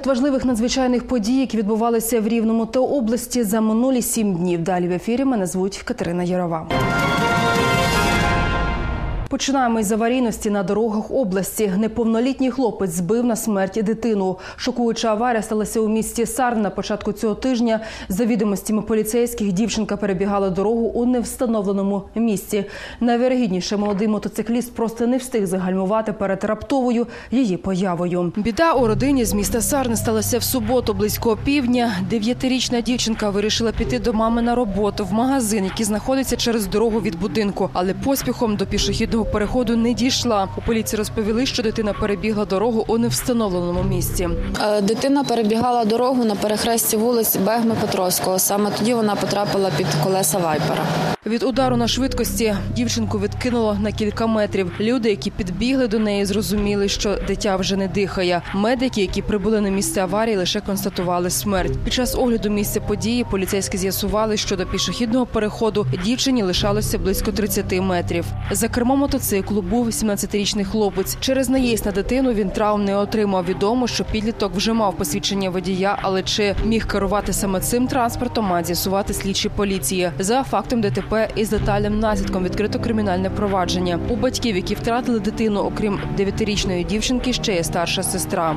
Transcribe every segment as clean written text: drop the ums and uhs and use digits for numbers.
Серед важливих надзвичайних подій, які відбувалися в Рівному та області за минулі 7 днів. Далі в ефірі мене звуть Катерина Ярова. Починаємо із аварійності на дорогах області. Неповнолітній хлопець збив на смерть дитину. Шокуюча аварія сталася у місті Сарн на початку цього тижня. За відомостями поліцейських, дівчинка перебігала дорогу у невстановленому місці. Найвірогідніше, молодий мотоцикліст просто не встиг загальмувати перед раптовою її появою. Біда у родині з міста Сарн сталася в суботу близько опівдня. 9-річна дівчинка вирішила піти до мами на роботу в магазин, який знаходиться через дорогу від будинку, але поспіхом до пішохідного переходу не дійшла. У поліції розповіли, що дитина перебігла дорогу у невстановленому місці. Дитина перебігала дорогу на перехресті вулиць Бегми-Петровського. Саме тоді вона потрапила під колеса вайпера. Від удару на швидкості дівчинку відкинуло на кілька метрів. Люди, які підбігли до неї, зрозуміли, що дитя вже не дихає. Медики, які прибули на місце аварії, лише констатували смерть. Під час огляду місця події поліцейські з'ясували, що до пішохідного переходу дівчині лишалося близько 30 метрів. За кермом мотоциклу був 17-річний хлопець. Через наїзд на дитину він травм не отримав. Відомо, що підліток вже мав посвідчення водія, але чи міг керувати саме цим транспортом, мають з'ясувати слідчі поліції. За фактом ДТП із летальним наслідком відкрито кримінальне провадження. У батьків, які втратили дитину, окрім 9-річної дівчинки, ще є старша сестра.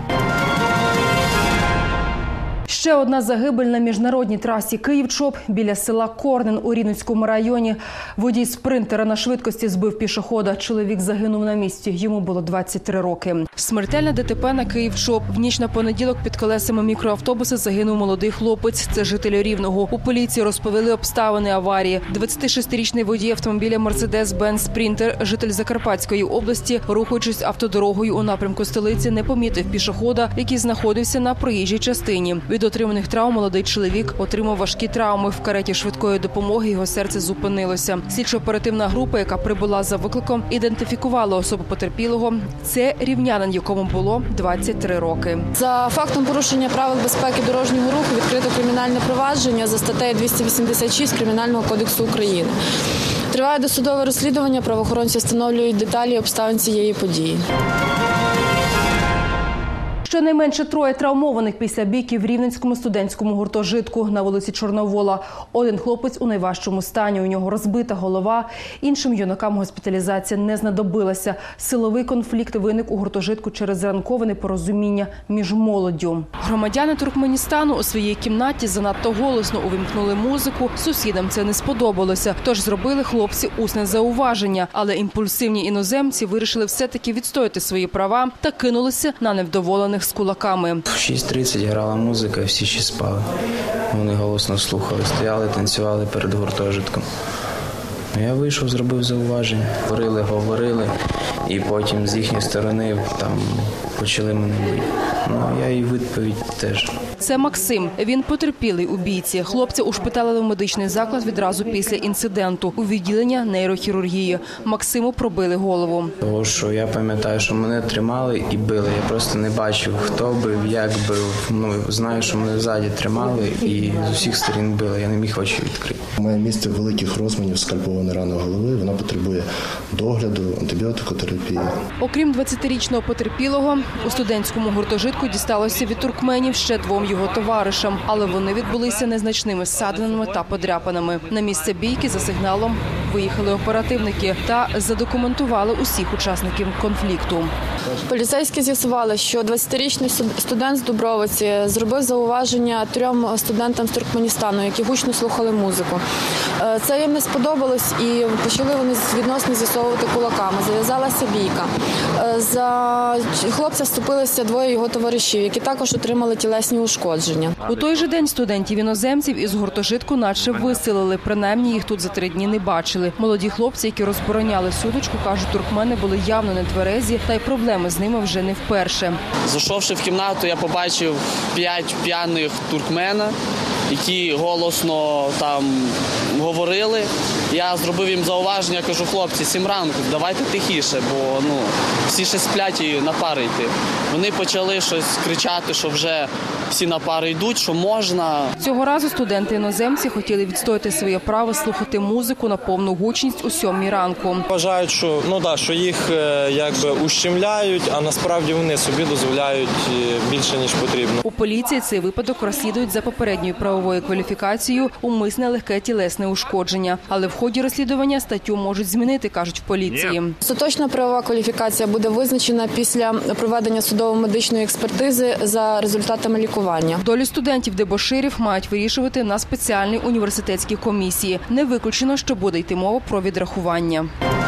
Ще одна загибель на міжнародній трасі Київ-Чоп біля села Корнен у Рівненському районі. Водій спринтера на швидкості збив пішохода. Чоловік загинув на місці. Йому було 23 роки. Смертельне ДТП на Київ-Чоп. В ніч на понеділок під колесами мікроавтобуса загинув молодий хлопець. Це житель Рівного. У поліції розповіли обставини аварії. 26-річний водій автомобіля Mercedes-Benz Sprinter, житель Закарпатської області, рухаючись автодорогою у напрямку столиці, не помітив пішохода, який знаходився на проїжджій частині. Від отриманих травм молодий чоловік отримав важкі травми. В кареті швидкої допомоги його серце зупинилося. Слідчо-оперативна група, яка прибула за викликом, ідентифікувала особу потерпілого. Це рівнянин, якому було 23 роки. За фактом порушення правил безпеки дорожнього руху відкрито кримінальне провадження за статтею 286 Кримінального кодексу України. Триває досудове розслідування, правоохоронці встановлюють деталі обставин цієї події. Щонайменше 3 травмованих після бійки в Рівненському студентському гуртожитку на вулиці Чорновола. Один хлопець у найважчому стані. У нього розбита голова. Іншим юнакам госпіталізація не знадобилася. Силовий конфлікт виник у гуртожитку через ранкове непорозуміння між молоддю. Громадяни Туркменістану у своїй кімнаті занадто голосно увімкнули музику. Сусідам це не сподобалося. Тож зробили хлопці усне зауваження. Але імпульсивні іноземці вирішили все-таки відстояти свої права та кинулися на невдоволених з кулаками. В 6:30 грала музика, всі ще спали. Вони голосно слухали, стояли, танцювали перед гуртожитком. Я вийшов, зробив зауваження. Говорили, і потім з їхньої сторони там почали мене бити. Я і відповідь теж. Це Максим. Він потерпілий у бійці. Хлопця ушпиталили в медичний заклад відразу після інциденту у відділення нейрохірургії. Максиму пробили голову. Тому що я пам'ятаю, що мене тримали і били. Я просто не бачив, хто бив, як бив. Знаю, що мене ззаді тримали і з усіх сторін били. Я не міг очі відкрити. Має місце великих розмірів скальпована рана голови. Вона потребує догляду, антибіотикотерапії. Окрім 20-річного потерпілого, у студентському гуртожитку дісталося від туркменів ще 2 його товаришам, але вони відбулися незначними ссадинами та подряпинами. На місце бійки за сигналом виїхали оперативники та задокументували усіх учасників конфлікту. Поліцейські з'ясували, що 20-річний студент з Дубровиці зробив зауваження 3 студентам з Туркменістану, які гучно слухали музику. Це їм не сподобалось і почали вони відносно з'ясовувати кулаками. Зав'язалася бійка. За хлопця вступилися 2 його товаришів, які також отримали тілесні ушкодження. У той же день студентів-іноземців із гуртожитку наче виселили. Принаймні їх тут за 3 дні не бачили. Молоді хлопці, які розбороняли сутичку, кажуть, туркмени були явно нетверезі, та й проблеми з ними вже не вперше. Зайшовши в кімнату, я побачив 5 п'яних туркмена, які голосно там говорили. Я зробив їм зауваження, кажу, хлопці, 7 ранку, давайте тихіше, бо всі ще сплять і на пари йти. Вони почали щось кричати, що вже всі на пари йдуть, що можна. Цього разу студенти-іноземці хотіли відстояти своє право слухати музику на повну гучність о 7 ранку. Вважають, що їх якби ущемляють, а насправді вони собі дозволяють більше, ніж потрібно. У поліції цей випадок розслідують за попередньою правовою кваліфікацією умисне легке тілесне ушкодження. Але в ході розслідування статтю можуть змінити, кажуть в поліції. Остаточна правова кваліфікація буде визначена після проведення судово-медичної експертизи за результатами лікування. Долю студентів-дебоширів мають вирішувати на спеціальній університетській комісії. Не виключено, що буде йти мова про відрахування.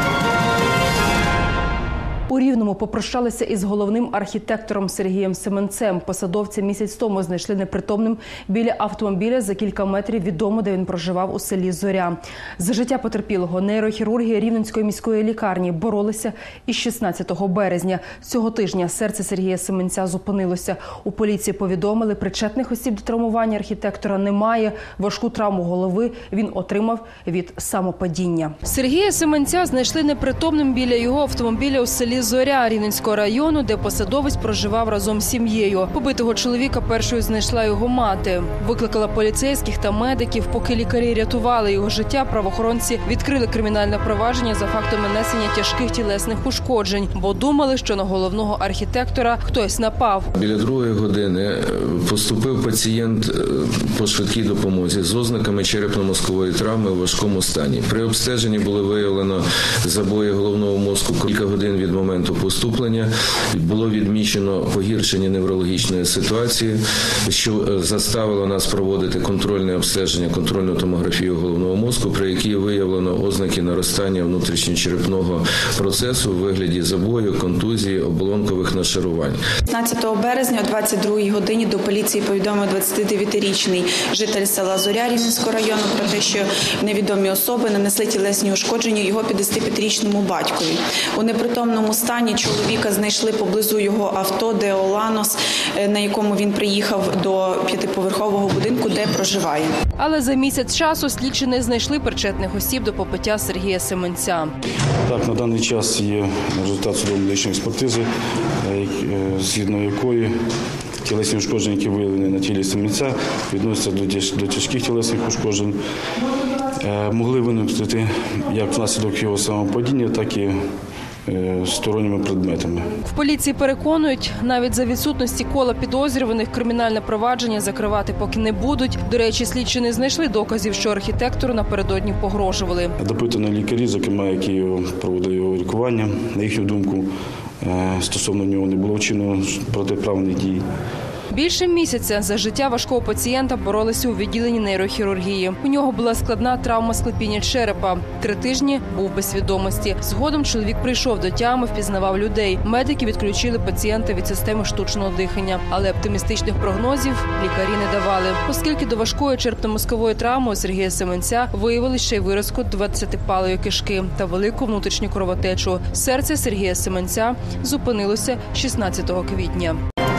У Рівному попрощалися із головним архітектором Сергієм Семенцем. Посадовця місяць тому знайшли непритомним біля автомобіля за кілька метрів від дому, де він проживав у селі Зоря. За життя потерпілого нейрохірурги Рівненської міської лікарні боролися із 16 березня. Цього тижня серце Сергія Семенця зупинилося. У поліції повідомили, причетних осіб до травмування архітектора немає. Важку травму голови він отримав від самопадіння. Сергія Семенця знайшли непритомним біля його автомобіля у селі Зоря Рівненського району, де посадовець проживав разом з сім'єю. Побитого чоловіка першою знайшла його мати. Викликала поліцейських та медиків. Поки лікарі рятували його життя, правоохоронці відкрили кримінальне провадження за фактом нанесення тяжких тілесних ушкоджень, бо думали, що на головного архітектора хтось напав. Біля 2 години поступив пацієнт по швидкій допомозі з ознаками черепно-мозкової травми у важкому стані. При обстеженні було виявлено забої головного мозку. Кілька годин від моменту поступлення було відмічено погіршення неврологічної ситуації, що заставило нас проводити контрольне обстеження, контрольну томографію головного мозку, при якій виявлено ознаки наростання внутрішньочерепного процесу у вигляді забою, контузії, оболонкових нашарувань. 15 березня о 22-й годині до поліції повідомив 29-річний житель села Зоря Рівненського району про те, що невідомі особи нанесли тілесні ушкодження його 55-річному батькові. У непритомному стані чоловіка знайшли поблизу його авто «Део Ланос», на якому він приїхав до 5-поверхового будинку, де проживає. Але за місяць часу слідчі не знайшли причетних осіб до побиття Сергія Семенця. Так, на даний час є результат судово-медичної експертизи, згідно якої тілесні ушкодження, які виявлені на тілі Семенця, відносяться до тяжких тілесних ушкоджень. Могли виникнути як внаслідок його самопадіння, так і сторонніми предметами. В поліції переконують, навіть за відсутності кола підозрюваних кримінальне провадження закривати поки не будуть. До речі, слідчі не знайшли доказів, що архітектору напередодні погрожували. Допитані лікарі, зокрема, які проводили його лікування, на їхню думку, стосовно нього не було вчинено протиправних дій. Більше місяця за життя важкого пацієнта боролися у відділенні нейрохірургії. У нього була складна травма склепіння черепа. 3 тижні був без свідомості. Згодом чоловік прийшов до тями, впізнавав людей. Медики відключили пацієнта від системи штучного дихання. Але оптимістичних прогнозів лікарі не давали. Оскільки до важкої черепно-мозкової травми у Сергія Семенця виявили ще й виразку 20-палої кишки та велику внутрішню кровотечу. Серце Сергія Семенця зупинилося 16 квітня.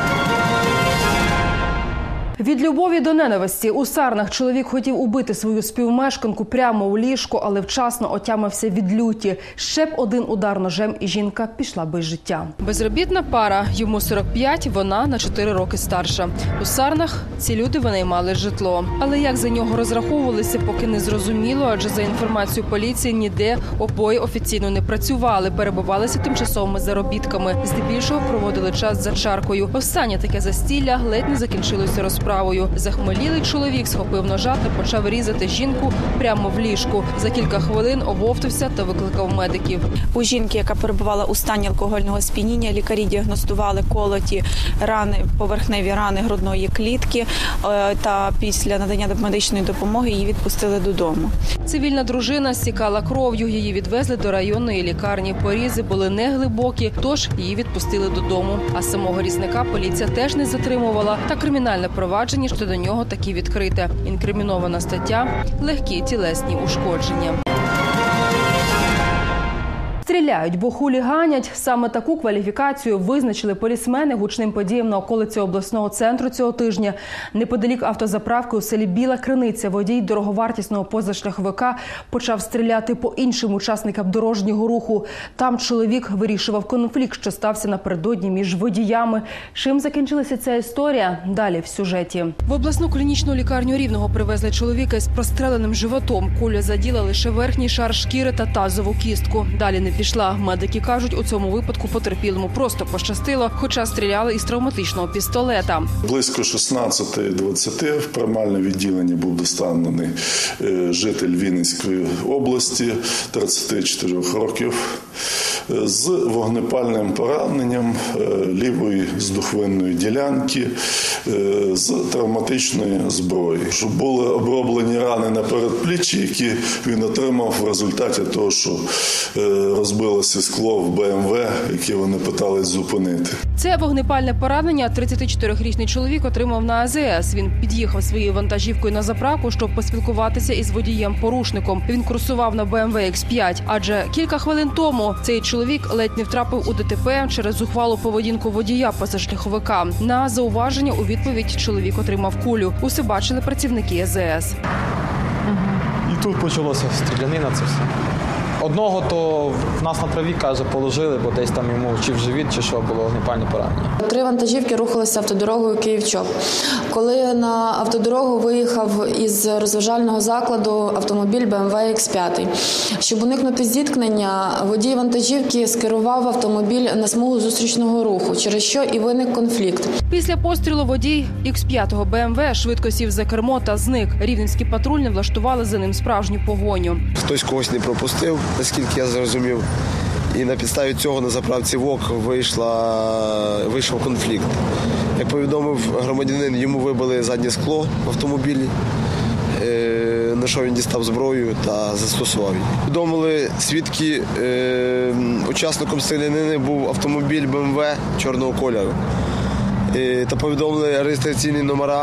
Від любові до ненависті у Сарнах чоловік хотів убити свою співмешканку прямо у ліжку, але вчасно отямився від люті. Ще б один удар ножем і жінка пішла без життя. Безробітна пара, йому 45, вона на 4 роки старша. У Сарнах ці люди винаймали житло. Але як за нього розраховувалися, поки не зрозуміло, адже за інформацією поліції ніде обоє офіційно не працювали, перебувалися тимчасовими заробітками. Здебільшого проводили час за чаркою. Останнє таке застілля ледь не закінчилося розправою. Захмелілий чоловік схопив ножа та почав різати жінку прямо в ліжку. За кілька хвилин оговтався та викликав медиків. У жінки, яка перебувала у стані алкогольного сп'яніння, лікарі діагностували колоті рани, поверхневі рани грудної клітки, та після надання медичної допомоги її відпустили додому. Цивільна дружина стікала кров'ю, її відвезли до районної лікарні. Порізи були неглибокі, тож її відпустили додому. А самого різника поліція теж не затримувала, та кримінальне провадження щодо нього таки відкрите. Інкримінована стаття – легкі тілесні ушкодження. стріляють, бо хуліганять. Саме таку кваліфікацію визначили полісмени гучним подіям на околиці обласного центру цього тижня. Неподалік автозаправки у селі Біла Криниця водій дороговартісного позашляховика почав стріляти по іншим учасникам дорожнього руху. Там чоловік вирішував конфлікт, що стався напередодні між водіями. Чим закінчилася ця історія? Далі в сюжеті. В обласну клінічну лікарню Рівного привезли чоловіка із простреленим животом. Куля заділа лише верхній шар шкіри та тазову кістку. Далі не пішла. Медики кажуть, у цьому випадку потерпілому просто пощастило, хоча стріляли із травматичного пістолета. Близько 16:20 в приймальне відділення був доставлений житель Вінницької області, 34 років, з вогнепальним пораненням лівої здухвинної ділянки, з травматичної зброї. Були оброблені рани на передпліччі, які він отримав в результаті того, що розбилося скло в БМВ, яке вони питались зупинити. Це вогнепальне поранення 34-річний чоловік отримав на АЗС. Він під'їхав своєю вантажівкою на заправку, щоб поспілкуватися із водієм-порушником. Він курсував на BMW X5, адже кілька хвилин тому цей чоловік ледь не втрапив у ДТП через зухвалу поведінку водія позашляховика. На зауваження у відповідь чоловік отримав кулю. Усе бачили працівники АЗС. І тут почалося стрілянина, це все. Одного то в нас на траві, каже, положили, бо десь там йому чи в живіт, чи що, було вогнепальне поранення. 3 вантажівки рухалися автодорогою Київ-Чоп. Коли на автодорогу виїхав із розважального закладу автомобіль BMW X5. Щоб уникнути зіткнення, водій вантажівки скерував автомобіль на смугу зустрічного руху, через що і виник конфлікт. Після пострілу водій X5 BMW швидко сів за кермо та зник. Рівненські патрульні влаштували за ним справжню погоню. Хтось когось не пропустив, наскільки я зрозумів. І на підставі цього на заправці ВОК вийшов конфлікт. Як повідомив громадянин, йому вибили заднє скло в автомобілі, на що він дістав зброю та застосував її. Повідомили свідки, учасником стрілянини був автомобіль БМВ чорного кольору. Та повідомили реєстраційні номера.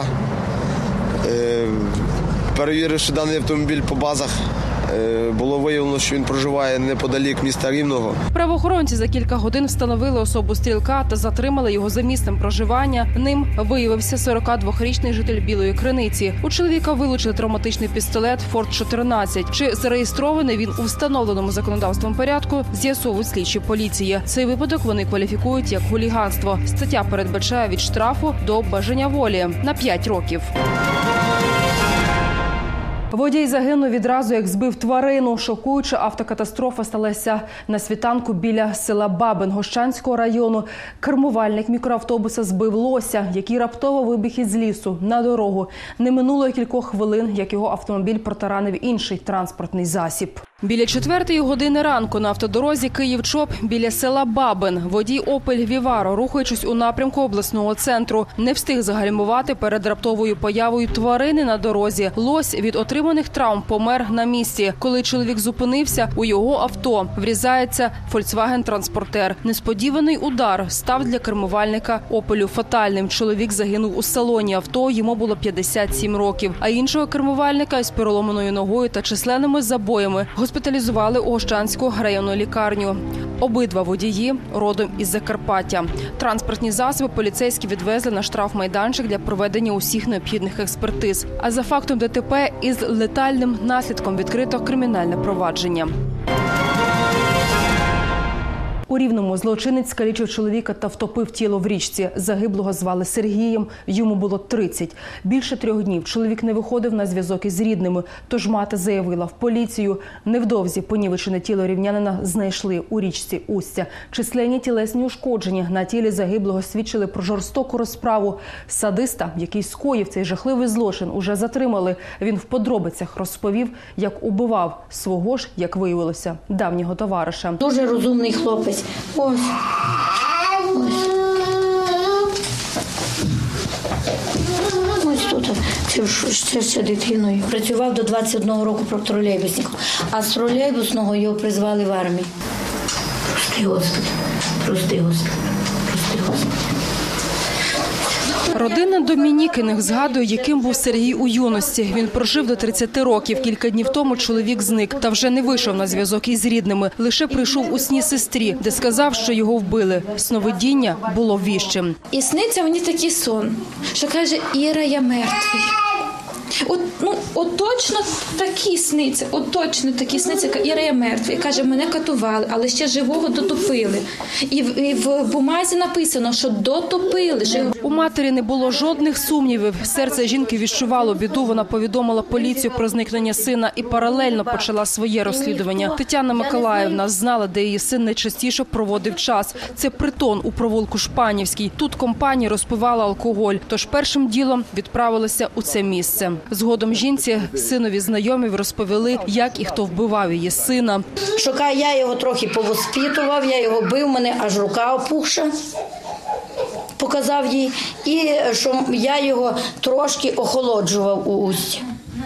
Перевіривши даний автомобіль по базах, було виявлено, що він проживає неподалік міста Рівного. Правоохоронці за кілька годин встановили особу стрілка та затримали його за місцем проживання. Ним виявився 42-річний житель Білої Криниці. У чоловіка вилучили травматичний пістолет «Форт-14». Чи зареєстрований він у встановленому законодавством порядку, з'ясовують слідчі поліції. Цей випадок вони кваліфікують як хуліганство. Стаття передбачає від штрафу до обмеження волі на 5 років. Водій загинув відразу, як збив тварину. Шокуюча автокатастрофа сталася на світанку біля села Бабин Гощанського району. Кермувальник мікроавтобуса збив лося, який раптово вибіг із лісу на дорогу. Не минуло й кількох хвилин, як його автомобіль протаранив інший транспортний засіб. Біля 4-ї години ранку на автодорозі Київ-Чоп біля села Бабин водій «Опель Віваро», рухаючись у напрямку обласного центру, не встиг загальмувати перед раптовою появою тварини на дорозі. Лось від отриманих травм помер на місці. Коли чоловік зупинився, у його авто врізається «Фольксваген-транспортер». Несподіваний удар став для кермувальника «Опелю» фатальним. Чоловік загинув у салоні авто, йому було 57 років. А іншого кермувальника із переломаною ногою та численними забоями госпіталізували у Гощанську районну лікарню. Обидва водії родом із Закарпаття. Транспортні засоби поліцейські відвезли на штрафмайданчик для проведення усіх необхідних експертиз. А за фактом ДТП із летальним наслідком відкрито кримінальне провадження. У Рівному злочинець скалічив чоловіка та втопив тіло в річці. Загиблого звали Сергієм, йому було 30. Більше 3 днів чоловік не виходив на зв'язок із рідними, тож мати заявила в поліцію. Невдовзі понівечене тіло рівнянина знайшли у річці Устя. Численні тілесні ушкодження на тілі загиблого свідчили про жорстоку розправу. Садиста, який скоїв цей жахливий злочин, уже затримали. Він в подробицях розповів, як убивав свого ж, як виявилося, давнього товариша. Дуже розумний хлопець. Ось. Ось тут, це ще дитиною. Працював до 21 року тролейбусником, а з тролейбусного його призвали в армію. Прости, Господи, прости, Господи, прости, Господи. Родина Домінікіних згадує, яким був Сергій у юності. Він прожив до 30 років. Кілька днів тому чоловік зник та вже не вийшов на зв'язок із рідними. Лише прийшов у сні сестрі, де сказав, що його вбили. Сновидіння було віщим. І сниться мені такий сон, що каже: Іра, я мертвий. От точно такі сниться, Іра, я мертвий. Каже, мене катували, але ще живого дотопили. І в бумазі написано, що дотопили. У матері не було жодних сумнівів. Серце жінки відчувало біду. Вона повідомила поліцію про зникнення сина і паралельно почала своє розслідування. Тетяна Миколаївна знала, де її син найчастіше проводив час. Це притон у провулку Шпанівський. Тут компанія розпивала алкоголь. Тож першим ділом відправилися у це місце. Згодом жінці синові знайомі розповіли, як і хто вбивав її сина. Шукаю, я його трохи повоспитував, я його бив, мене аж рука опухша. Показав їй. І що я його трошки охолоджував у усті.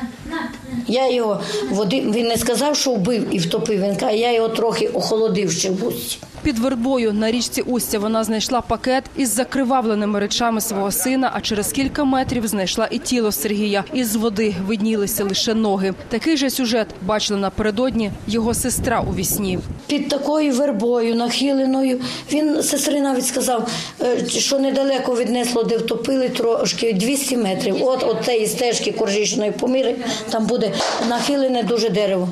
Я його він не сказав, що вбив і втопив, він каже, я його трохи охолодив ще в усті. Під Вербою на річці Устя вона знайшла пакет із закривавленими речами свого сина, а через кілька метрів знайшла і тіло Сергія. Із води виднілися лише ноги. Такий же сюжет бачила напередодні його сестра у вісні. Під такою вербою, нахиленою, він сестри навіть сказав, що недалеко віднесло, де втопили трошки, 200 метрів. От цієї стежки Коржичної поміри, там буде нахилене дуже дерево.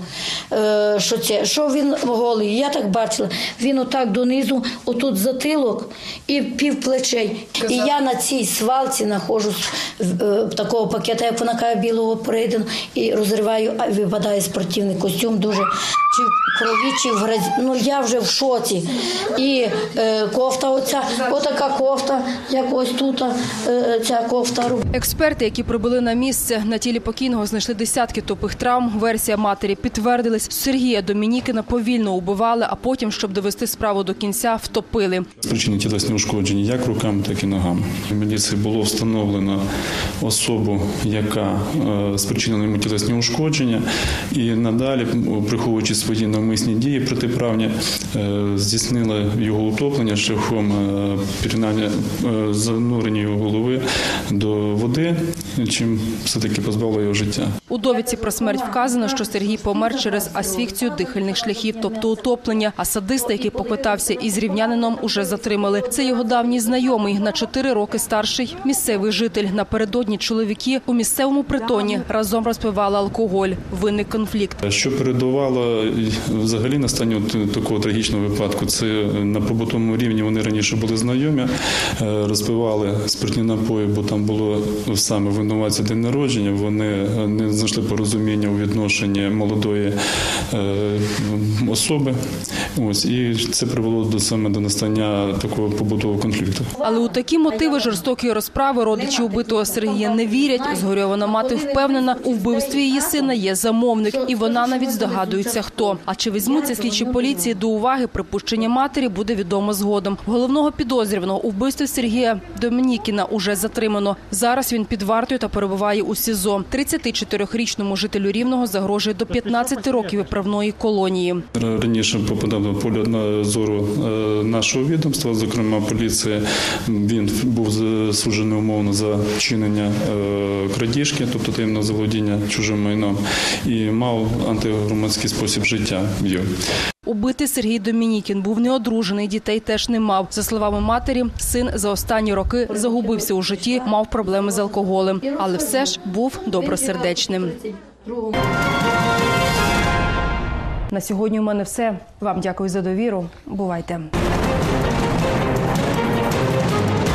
Що він голий, я так бачила, він отак донизу, отут затилок і пів плечей. І я на цій свалці знаходжу такого пакета, як вона каже, білого перейдену, і розриваю, а випадає спортивний костюм дуже, чи в крові, чи в грязі. Я вже в шоці. І кофта оця, отака кофта, як ось тут ця кофта. Експерти, які прибули на місце, на тілі покійного знайшли десятки тупих травм. Версія матері підтвердилась. Сергія Домінікіна повільно убивали, а потім, щоб довести справу до кінця, втопили. Причини тілесні ушкодження як руками, так і ногами. В міліції було встановлено особу, яка спричинила йому тілесні ушкодження, і надалі, приховуючи свої навмисні дії протиправні, здійснила його утоплення шляхом занурення його голови до води, чим все-таки позбавило його життя. У довідці про смерть вказано, що Сергій помер через асфіксію дихальних шляхів, тобто утоплення, а садиста, який поквитався із рівнянином, уже затримали. Це його давній знайомий, на 4 роки старший місцевий житель. Напередодні чоловіки у місцевому притоні разом розпивали алкоголь. Виник конфлікт. Що передувало взагалі настанню такого трагічного випадку, це на побутовому рівні вони раніше були знайомі, розпивали спиртні напої, бо там було саме винуватця день народження, вони не знайшли порозуміння у відношенні молодої особи. І це привело до настання такого побутового конфлікту. Але у такі мотиви жорстокої розправи родичі убитого Сергія не вірять. Згорьована мати впевнена, у вбивстві її сина є замовник, і вона навіть здогадується, хто. А чи візьмуться слідчі поліції до уваги припущення матері, буде відомо згодом. Головного підозрюваного у вбивстві Сергія Домінікіна уже затримано. Зараз він під вартою та перебуває у СІЗО. 34-річному жителю Рівного загрожує до 15 років виправної колонії. Раніше попадав на поле зору нашого відомства, зокрема поліція. Він був засуджений умовно за вчинення крадіжки, тобто таємного заволодіння чужим майном, і мав антигромадський спосіб життя. Убитий Сергій Домінікін був неодружений, дітей теж не мав. За словами матері, син за останні роки загубився у житті, мав проблеми з алкоголем. Але все ж був добросердечним. На сьогодні у мене все. Вам дякую за довіру. Бувайте.